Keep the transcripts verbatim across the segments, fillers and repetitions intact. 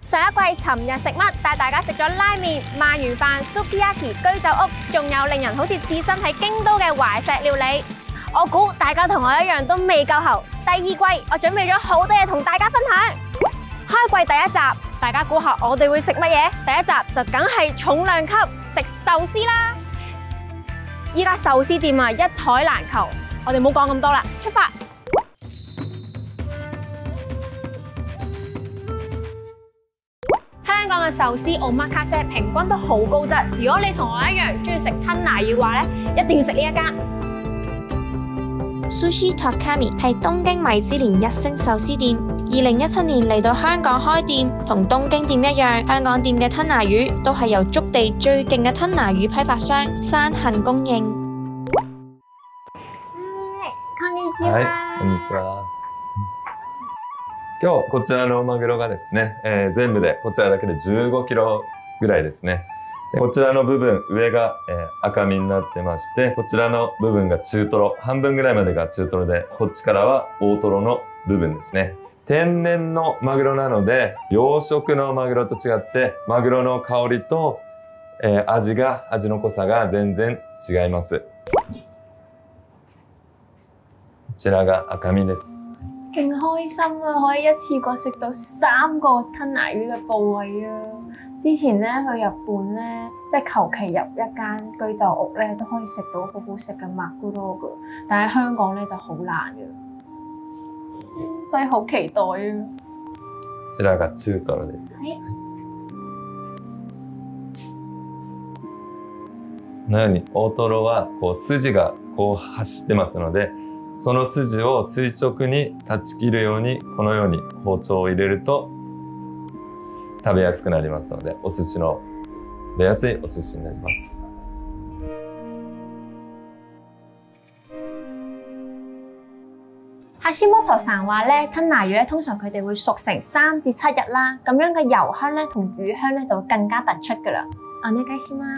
上一季尋日食乜帶大家食咗拉麵、鰻魚飯、Sukiyaki 居酒屋，仲有令人好似置身喺京都嘅懷石料理。我估大家同我一樣都未夠喉。第二季我準備咗好多嘢同大家分享。開季第一集，大家估下我哋會食乜嘢？第一集就梗係重量級食壽司啦！依家壽司店啊一台難求，我哋唔好講咁多啦，出發！香港嘅壽司 omakase 平均都好高質。如果你同我一樣中意食吞拿魚嘅話咧，一定要食呢一間。 Sushi Takami 係東京米芝蓮一星壽司店，二零一七年嚟到香港開店，同東京店一樣，香港店嘅吞拿魚都係由築地最勁嘅吞拿魚批發商山幸供應。 こんにちは。 はい、こんにちは。今日こちらのマグロがですね、えー、全部でこちらだけでじゅうごキロぐらいですね。こちらの部分、上が、えー、赤身になってまして、こちらの部分が中トロ、半分ぐらいまでが中トロで、こっちからは大トロの部分ですね。天然のマグロなので、養殖のマグロと違って、マグロの香りと、えー、味が、味の濃さが全然違います。こちらが赤身です。 勁開心啊！可以一次過食到三個吞拿魚嘅部位啊！之前咧去日本咧，即係求其入一間居酒屋咧，都可以食到好好食嘅マグロ㗎，但係香港咧就好難嘅，所以好期待啊！ こちらが中トロです。 はい。 このように大トロはこう筋がこう走ってますので、その筋を垂直に断ち切るようにこのように包丁を入れると食べやすくなりますので、お寿司の食べやすいお寿司になります。 哈希摩托さん話咧，吞拿魚咧通常佢哋會熟成三至七日啦，咁樣嘅油香咧同魚香咧就會更加突出㗎啦。お願いします。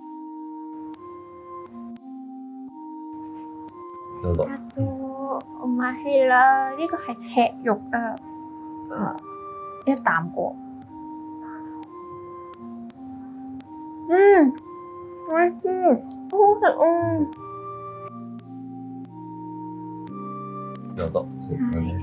どうぞ。 啊都我買起啦，呢個係赤肉啊，嗯，一啖過。嗯，我知，好好食啊！ どうぞ、中トロです。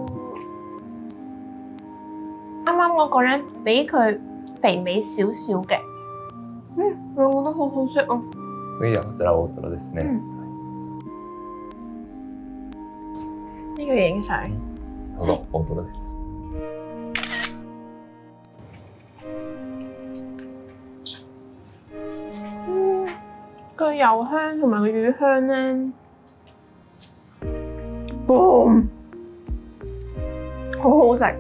啱啱嗰個咧，比佢肥美少少嘅，嗯，兩個都好好食啊！ 次はこちら大トロですね。 嗯呢個影相。 どうぞ、大トロです。 嗯，個油香同埋個魚香咧，boom，好好食。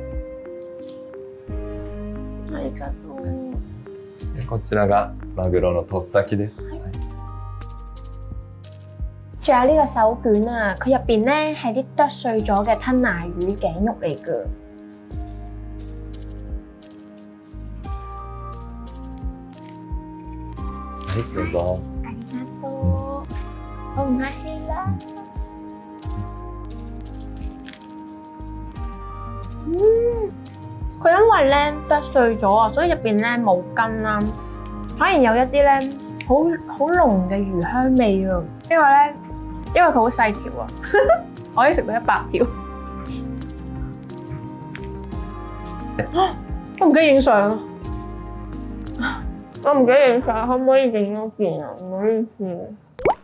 ありがとう。 でこちらがマグロのとっさきです。はい仲有呢個手卷啊，佢入邊咧係啲剁碎咗嘅吞拿魚頸肉嚟㗎。 はい、どうぞ。 ありがとう。おまへら。嗯，佢因為咧剁碎咗啊，所以入邊咧冇筋啦，反而有一啲咧好好濃嘅魚香味啊。因為咧。因為佢好細條啊，我可以食到一百條。我唔記得影相啊！我唔記得影相，可唔可以影多件啊？唔好意思。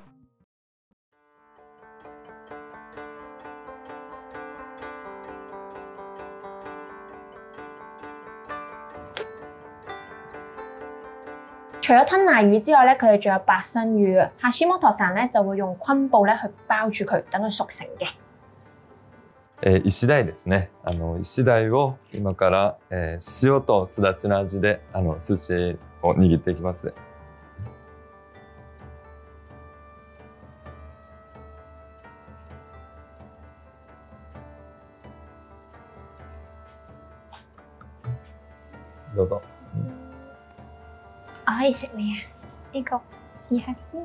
除咗吞拿魚之外咧，佢哋仲有白身魚嘅。哈希摩托さん咧就會用昆布咧去包住佢，等佢熟成嘅。 えー、イシダイですね。あのイシダイを今から、えー、塩とすだちの味であの寿司を握っていきます。どうぞ。 我可以食咩啊？呢個試下先。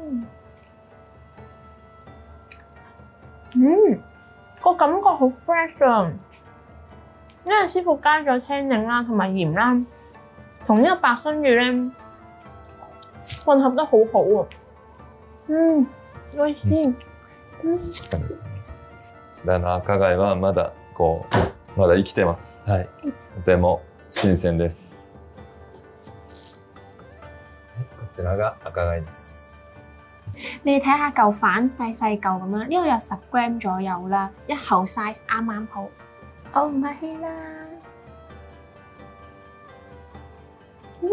嗯，個感覺好 fresh 啊！ 因為師傅加咗青檸啦，同埋鹽啦，同呢個白身魚咧混合得好好喎。嗯，美味しい。うん。 こちらの赤貝はまだこうまだ生きてます。はい。とても新鮮です。はい、こちらが赤貝です。 你哋睇下嚿飯細細嚿咁樣，呢個有十 gram 左右啦，一口 size 啱啱好。哦，唔係啦。嗯，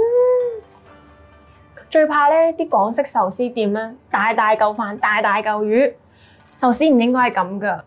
最怕咧啲港式壽司店咧，大大嚿飯，大大嚿魚，壽司唔應該係咁噶。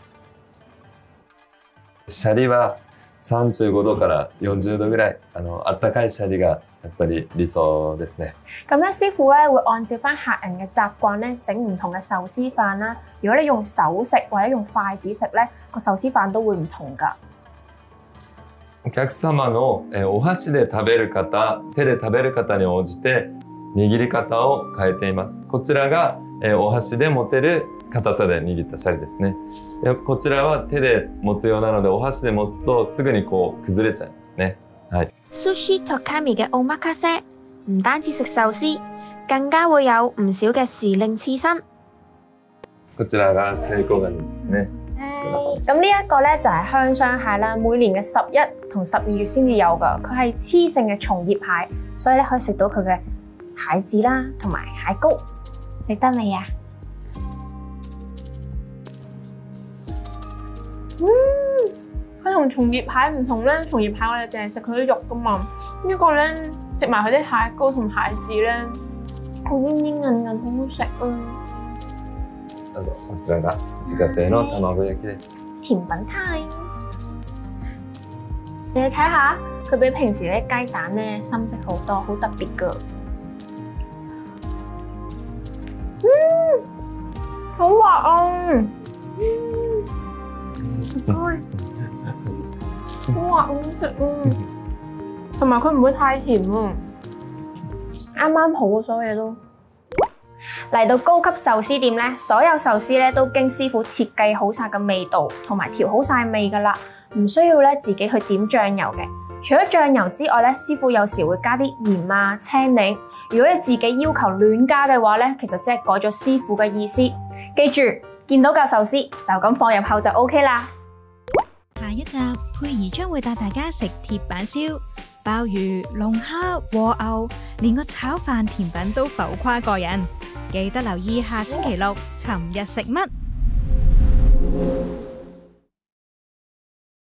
シャリはさんじゅうごどからよんじゅうどぐらい、あの温かいシャリがやっぱり理想ですね。 咁咧，師傅咧會按照翻客人嘅習慣咧整唔同嘅壽司飯啦。如果你用手食或者用筷子食咧，個壽司飯都會唔同噶。 お客様のお箸で食べる方、手で食べる方に応じて握り方を変えています。こちらがお箸で持てる硬さで握ったシャリですね。こちらは手で持つようなので、お箸で持つとすぐにこう崩れちゃいますね。はい。 Sushi Tokami 嘅奧馬卡西唔單止食壽司，更加會有唔少嘅時令刺身。 こちらがセイコガニですね。 咁呢一個咧就係香雙蟹啦，每年嘅十一同十二月先至有噶，佢係雌性嘅松葉蟹，所以咧可以食到佢嘅蟹子啦，同埋蟹膏，食得未啊？嗯，佢同松葉蟹唔同咧，松葉蟹我哋淨係食佢啲肉噶嘛，呢個咧食埋佢啲蟹膏同蟹子咧，好煙煙韌韌，好好食啊！ どうぞ、こちらが自家製の卵焼きです。 甜品 time， 你哋睇下，佢比平時啲雞蛋咧深色好多，好特別噶。嗯，好滑啊！嗯，唔該，好滑好食啊！同埋佢唔會太甜啊，啱啱好啊，所有嘢都。嚟到高級壽司店咧，所有壽司咧都經師傅設計好晒嘅味道，同埋調好晒味噶啦，唔需要咧自己去點醬油嘅。除咗醬油之外咧，師傅有時會加啲鹽啊、青檸。如果你自己要求亂加嘅話咧，其實即係改咗師傅嘅意思。記住，見到嚿壽司就咁放入口就 OK 啦。 下一集佩儀將會帶大家食鐵板燒、鮑魚、龍蝦、和牛，連個炒飯甜品都浮誇過人。記得留意下星期六尋日食乜。